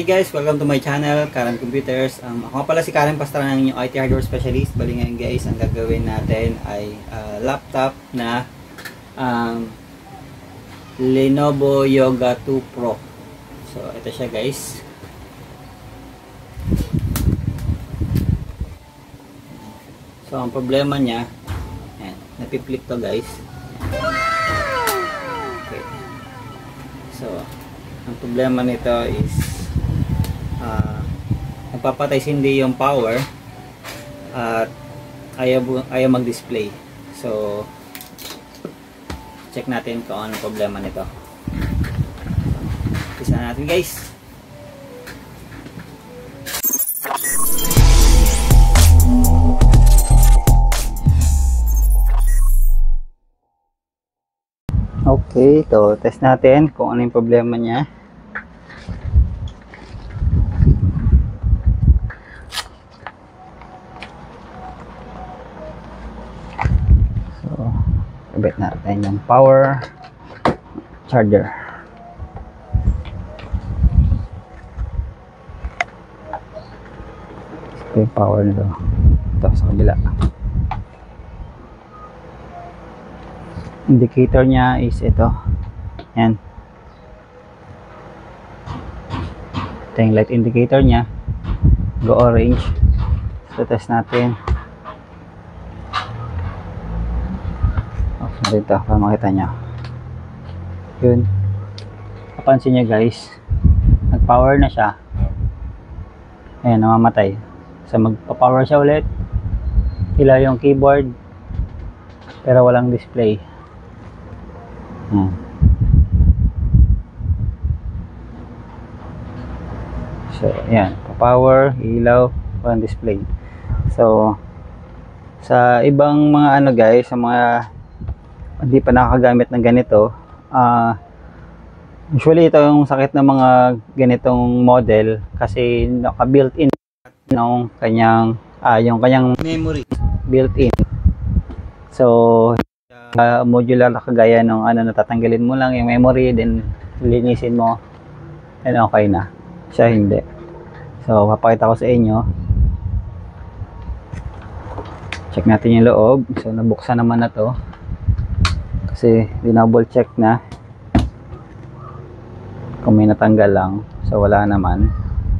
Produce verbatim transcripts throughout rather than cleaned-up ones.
Hi guys, welcome to my channel, Carrem Computers. Um, ako pala si Carrem Pastrana, ng inyong I T hardware specialist. Bali ngayon guys, ang gagawin natin ay uh, laptop na um, Lenovo Yoga two Pro. So ito siya guys. So ang problema niya, ayan, napiplik to guys. Okay. So ang problema nito is Uh, nagpapatay hindi yung power at ayaw, ayaw mag-display. So check natin kung ano problema nito. Isa natin guys. Okay, so test natin kung ano yung problema niya. Ibit natin yung power charger. Ito yung power nito. Ito sa kabila. Indicator niya is ito. Yan. Ito yung light indicator niya. Go orange. So test natin. Dito para makita nyo yun, kapansin nyo guys, nag power na siya, ayan, namamatay. So magpa-power siya ulit, ilaw yung keyboard pero walang display. Ayan. So ayan, pa-power, ilaw, walang display. So sa ibang mga ano guys, sa mga hindi pa nakagamit ng ganito, uh, usually ito yung sakit ng mga ganitong model kasi naka built in ng kanyang ah, yung kanyang memory built in. So uh, modular na kagaya ng ano, natatanggalin mo lang yung memory, then linisin mo and okay na. Siya hindi. So papakita ko sa inyo. Check natin yung loob. So nabuksan naman na to kasi dinouble check na kung may natanggal lang. So wala naman.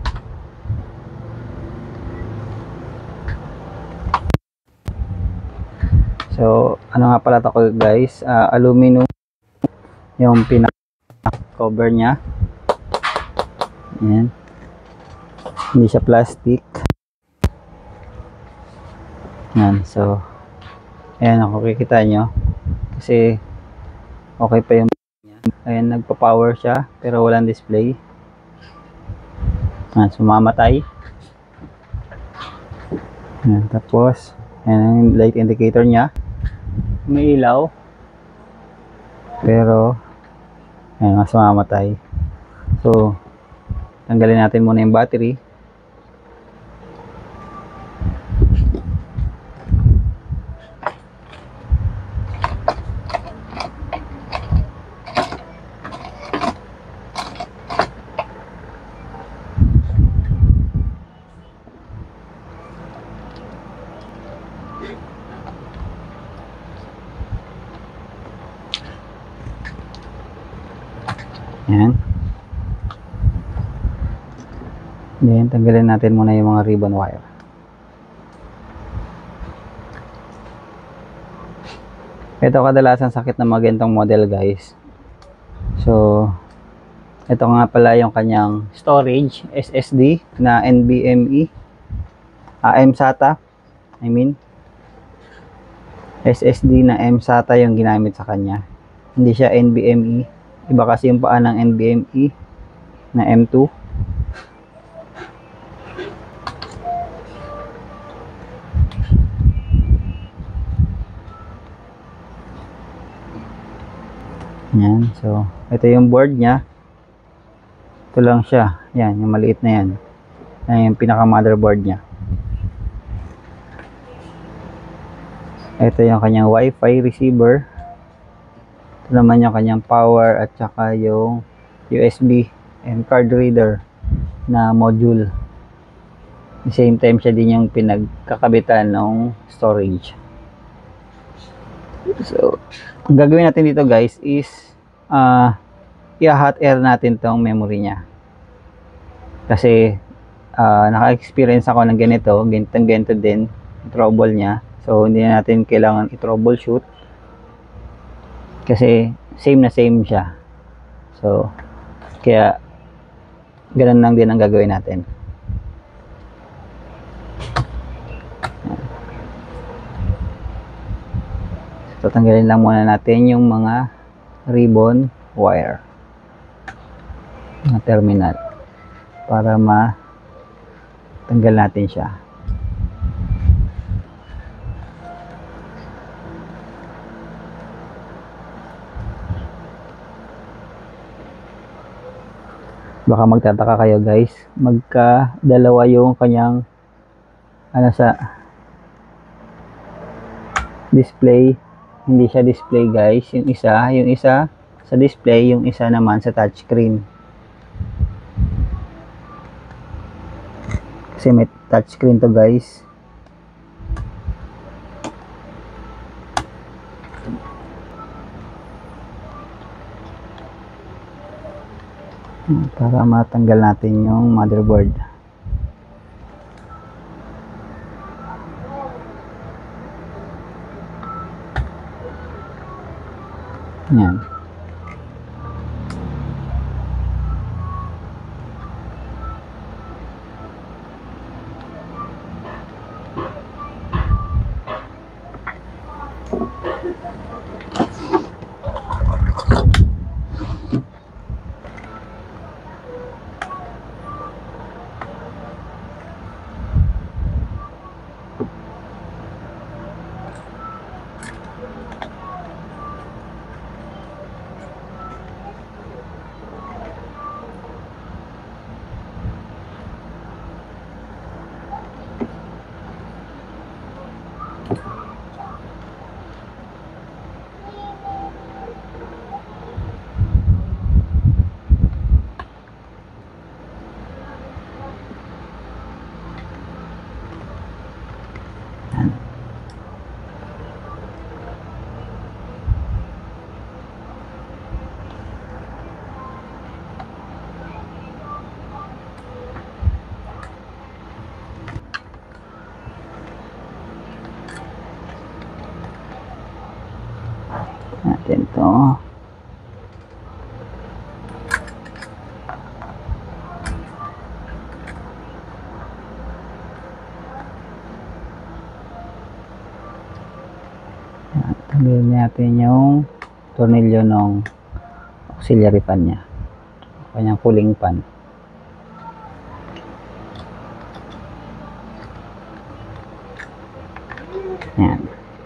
So ano nga pala ito guys, uh, aluminum yung pinaka cover nya. Ayan. Hindi siya plastic. Ayan. So ayan, ako kikita nyo kasi okay pa yung ayan, nagpa-power siya pero walang display. Ayan, sumamatay. Ayan, tapos ayan ang light indicator nya, may ilaw pero ayan, sumamatay. So tanggalin natin muna yung battery. Yan. Then, tanggalin natin muna yung mga ribbon wire. Ito kadalasan sakit ng mga ganitong model guys. So, ito nga pala yung kanyang storage, S S D na N V M e. Ah, M SATA. I mean, S S D na M SATA yung ginamit sa kanya. Hindi siya N V M e. Iba kasi yung paan ng N V M e na M two. Yan. So, ito yung board niya. Ito lang siya. Yan, yung maliit na yan. Yan yung pinaka motherboard niya. Ito yung kanyang Wi-Fi receiver. Ito naman yung kanyang power at saka yung U S B and card reader. na module. At the same time siya din yung pinagkakabitan ng storage. So ang gagawin natin dito guys is uh, i-hot air natin tong memory nya, kasi uh, naka-experience ako ng ganito, ganito ganito din trouble nya. So hindi na natin kailangan i-troubleshoot kasi same na same siya. So kaya ganun lang din ang gagawin natin. So tanggalin lang muna natin yung mga ribbon wire na terminal para matanggal natin siya. Baka magtataka kayo guys, magka dalawa yung kanyang ano sa display. Hindi siya display guys, yung isa yung isa sa display, yung isa naman sa touchscreen, kasi may touchscreen to guys. Para matanggal natin yung motherboard. Yan. Natin to. Tanggalin natin yung tornilyo ng auxiliary fan niya, kanyang cooling fan. Yan.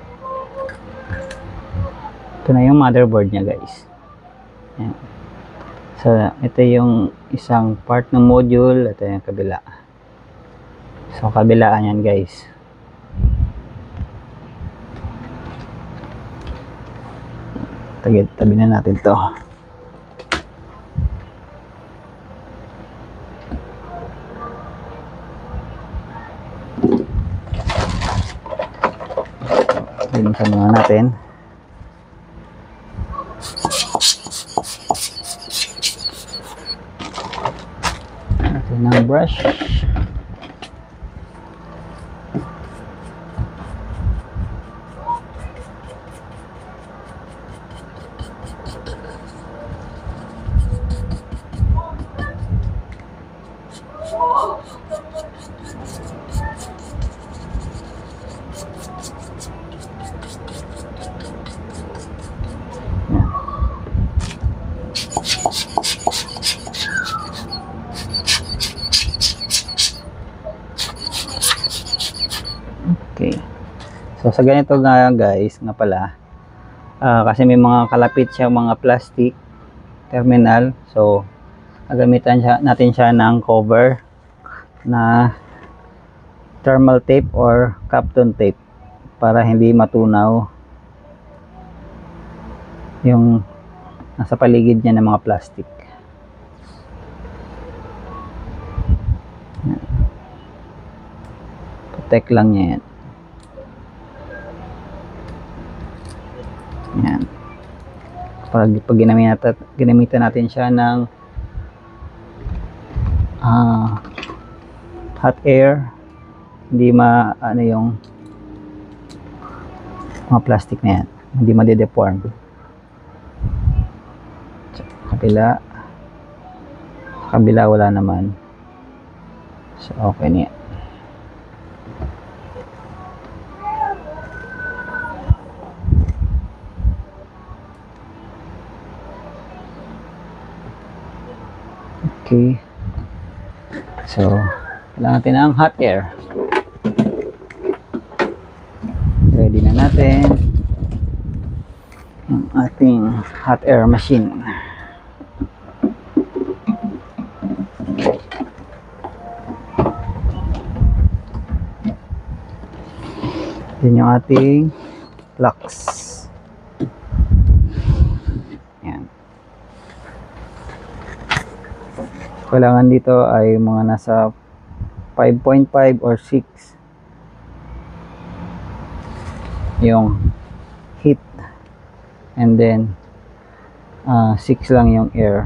Ito na yung motherboard niya guys. Yan. So ito yung isang part ng module, ito yung kabila. So kabilaan yan guys. Tabi, tabi na natin to. Binuksan muna natin. Natin ng brush. Okay. So sa ganito nga guys, nga pala, uh, kasi may mga kalapit siya mga plastic terminal. So gagamitan siya, natin siya ng cover na thermal tape or Kapton tape para hindi matunaw yung nasa paligid niya ng mga plastic. protect lang niya yan. Yan. Pag, pag ginamitan, ginamitan natin siya ng uh, hot air, hindi ma ano yung mga plastic na yan, hindi ma-deform. Kabila, kabila wala naman, so okay niya. Okay, so kailangan natin ng hot air. Ready na natin ang ating hot air machine. Yan yung ating flux. Yan. Kailangan dito ay mga nasa five point five or six yung heat, and then uh, six lang yung air.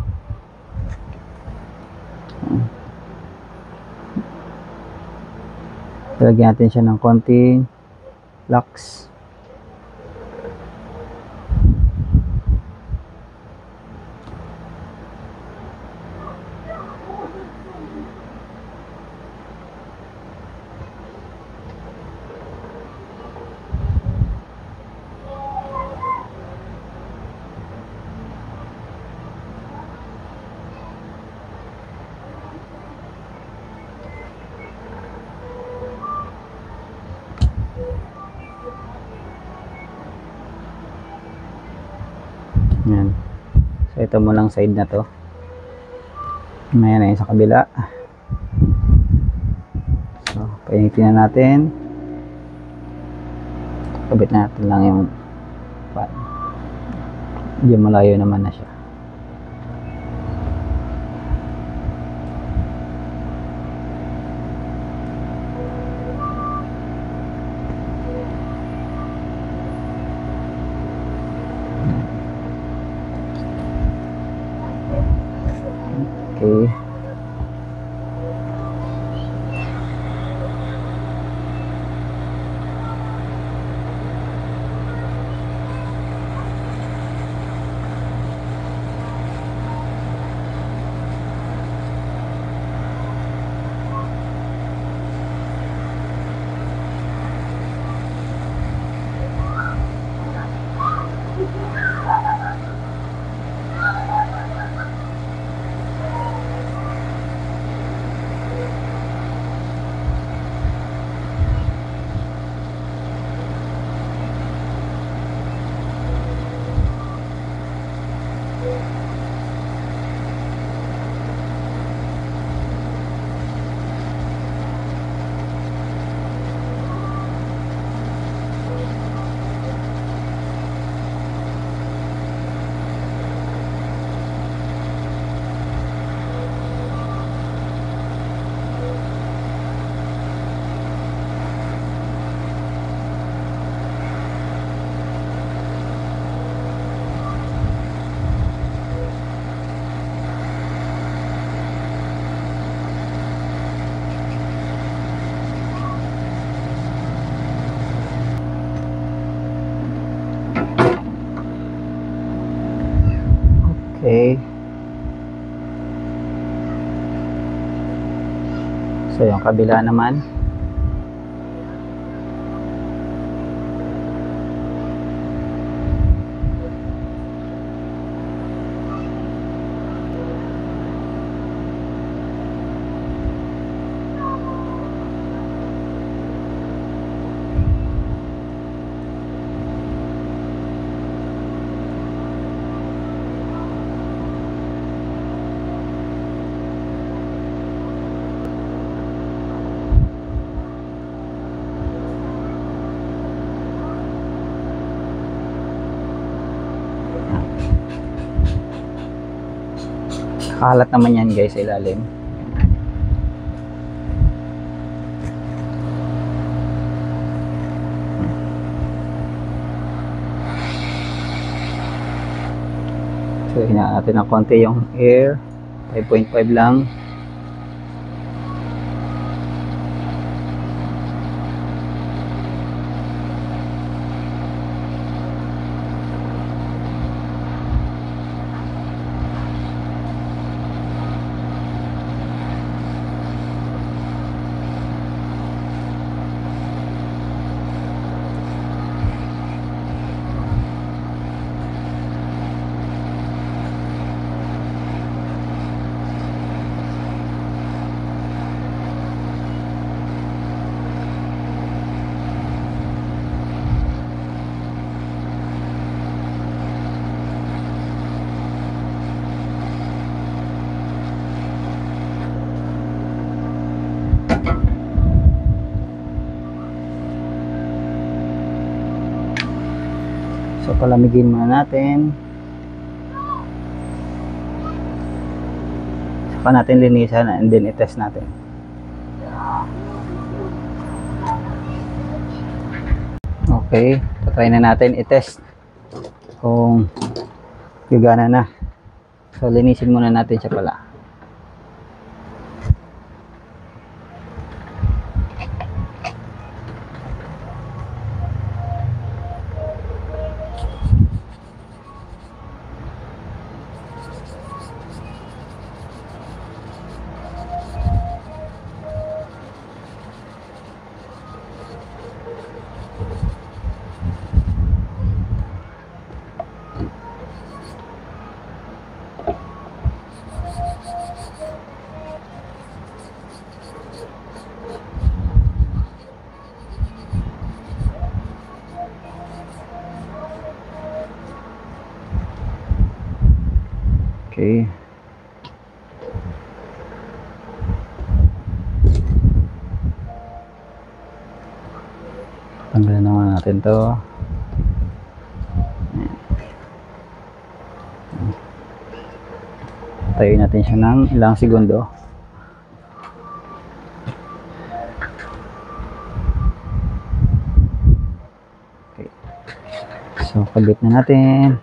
Lagyan natin siya ng konting flux. Yan. So ito mo lang side na to. Ngayon na sa kabila. So painitin na natin. Kabit natin lang yung fan. Hindi malayo naman na siya. Okay. Okay. So yung kabila naman. Kalat naman yan guys sa ilalim. So hinaan natin ng konti yung air, five point five lang. So palamigin muna natin. Saka natin linisan and then i-test natin. Okay, try na natin i-test kung gagana na. So linisin muna natin siya pala. Okay. Tanggalin naman natin to. Tayoin natin siya ng ilang segundo. Okay. So, kabit na natin.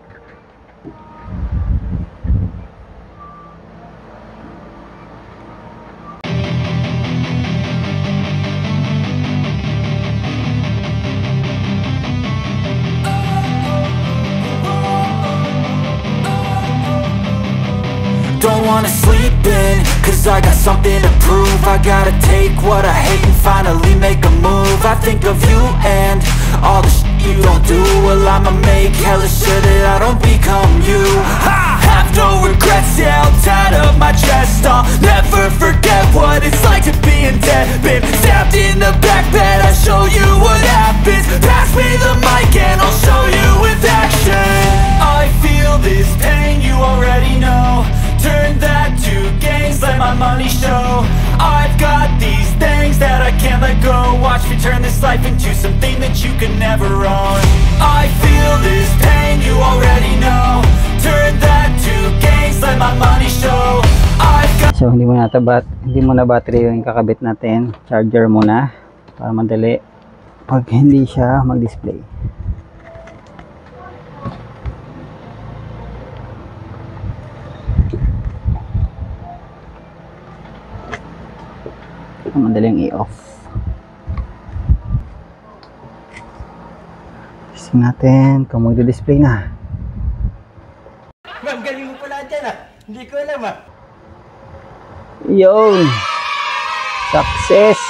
Don't wanna sleep in, cause I got something to prove. I gotta take what I hate and finally make a move. I think of you and all the shit you don't do. Well, I'ma make hella sure that I don't become you. I have no regrets, yeah, I'll tie up my chest. I'll never forget what it's like to be in debt. Been stabbed in the back bed, I'll show you what happens. Pass me the mic and I'll show you with action. I feel this pain, you already know. Turn that to gains, let my money show. I've got these things that I can't let go. Watch me turn this life into something that you can never own. I feel this pain, you already know. Turn that to gains, let my money show. I've got... So hindi mo na tabat, hindi mo na battery yung kakabit natin. Charger muna para madali pag hindi siya mag-display. Madaling i-off. Testing natin kung mag-display na. Ma'am, galing mo pala dyan ah. Hindi ko alam ah. Yun! Success!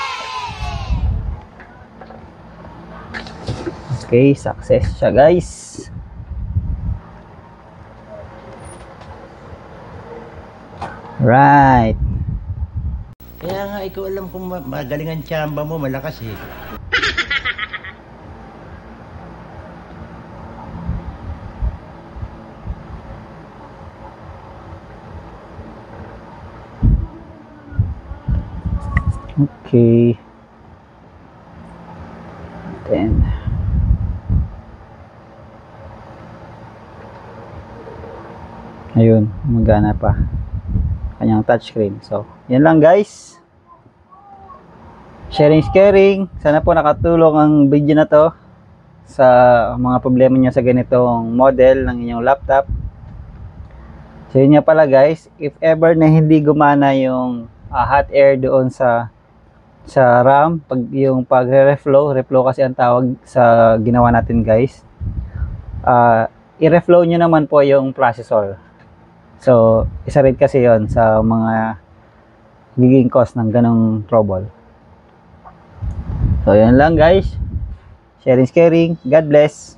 Okay, success siya guys. Right. Kaya nga, ikaw alam kung ma magaling ang tsamba mo, malakas eh. Okay. Then. Ayun, magana pa. Kanyang touchscreen. So, yan lang guys. Sharing is caring. Sana po nakatulong ang video na to sa mga problema niyo sa ganitong model ng inyong laptop. So yun nga pala guys, if ever na hindi gumana yung uh, hot air doon sa sa RAM, pag yung pagre-reflow, reflow kasi ang tawag sa ginawa natin guys. Uh, i-reflow nyo naman po yung processor. So, isa rin kasi yon sa mga giging cause ng ganong trouble. So, yan lang guys. Sharing is caring. God bless.